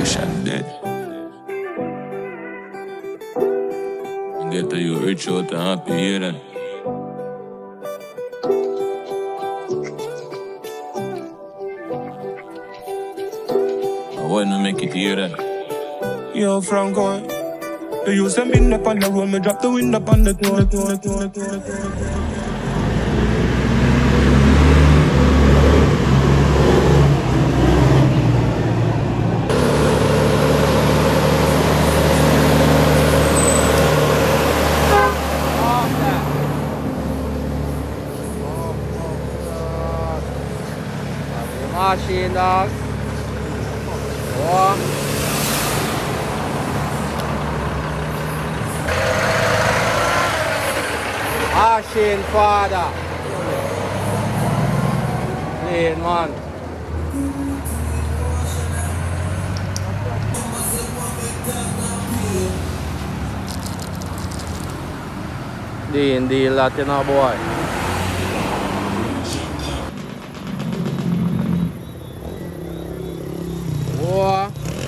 Nation dead. Get to you rich out and happy here then. I wanna make it here then. Yo, Franco, you use them in up on the road, me drop the wind up on the Machine dog. Oh. Machine father. Clean man. Deal that, you know, boy. Oh,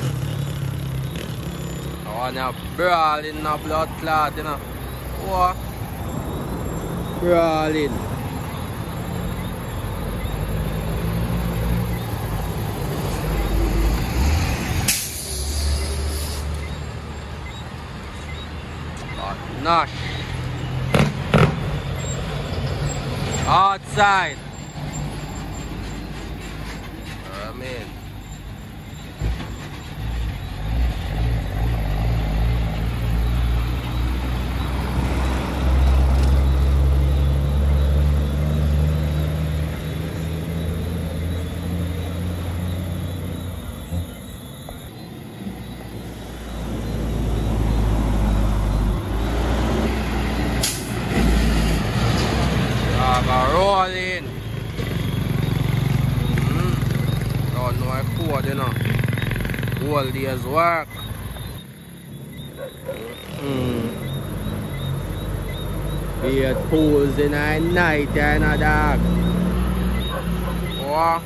I want to brawl in the blood clot, you know. Oh, brawling. Nash. Outside. I mean. Rolling. Don't know I code, you know. All day's work. Be at pools in the night, you know, dog. Oh.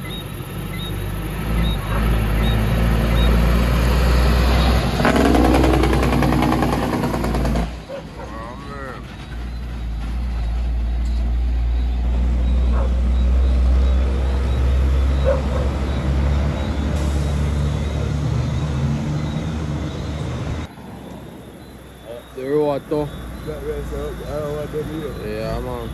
The road too. Yeah, man.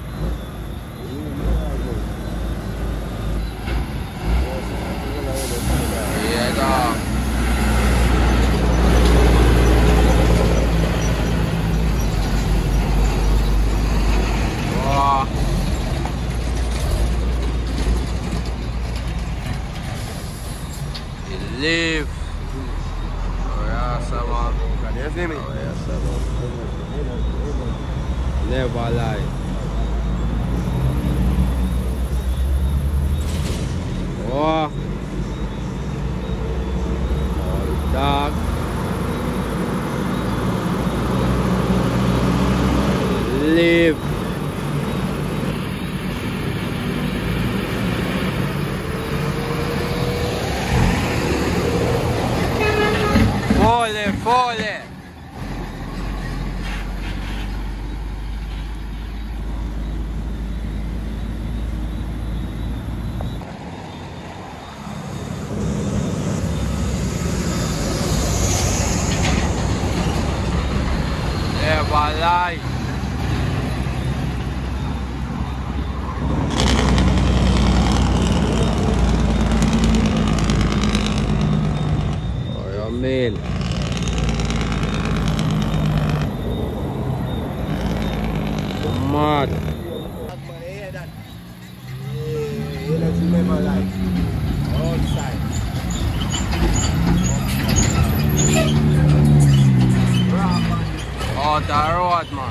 Yeah, dog. Wow. You live. Oh, yeah, man. Oh, yes, never lie. Oh, dog. Live. Fole. Never lie. Oh, you mean? Mad. Outside. Oh, the road, man.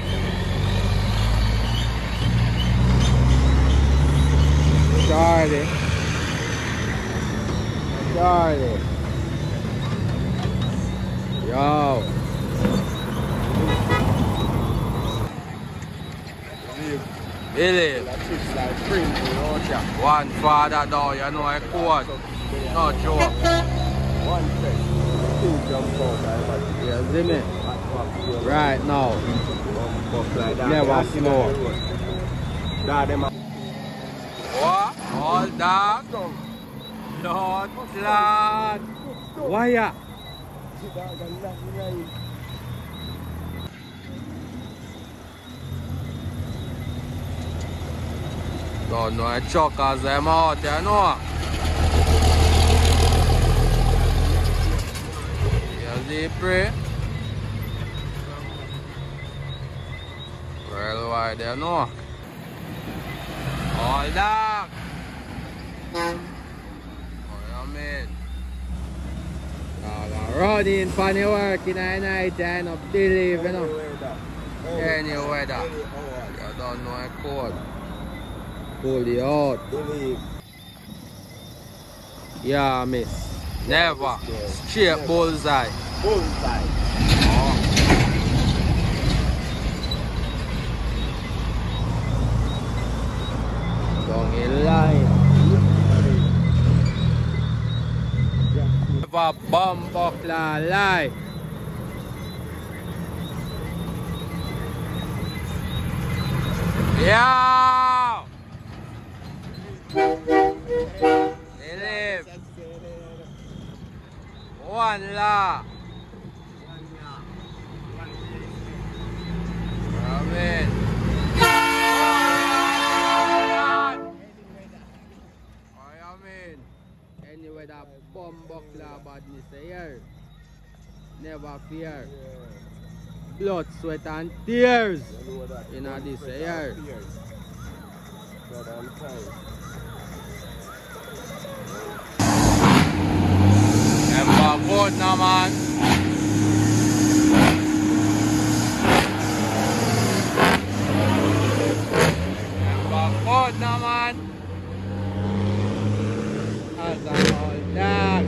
Charlie. Yo. Really? One father though, you know I quote. No joke. One set. Two jump out. Yeah, see me? Right now. Like that. Never slow. What? All dark? Lord, lad. Wire. Don't know the truckers them out there, no. You see, pray. Well, why they know? All dark. What you mean? Running for the work in the night and up believe, you know. Any weather. You don't know a code. Pull you out. Yeah, miss. Never. Straight bullseye. Bullseye. Oh. Don't get line. Never bomb buckler lie. Yeah. Believe. One law. Amen. Anyway, that bomb buckler badness here. Never fear. Blood, sweat, and tears. In this here. Ember good now, man. Ember good now, man. As I'm all that.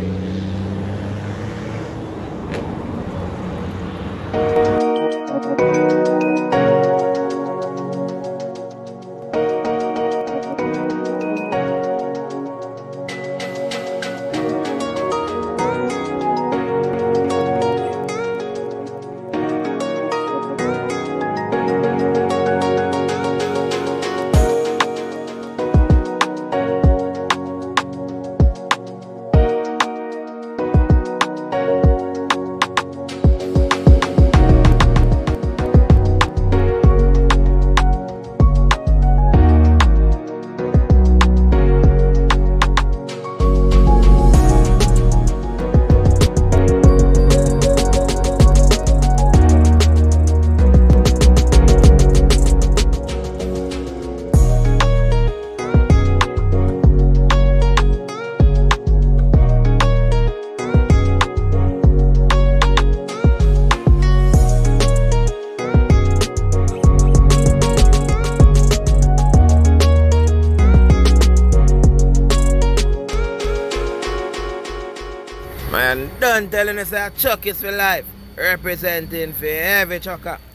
Man, done telling us that Chuck is for life. Representing for every trucker.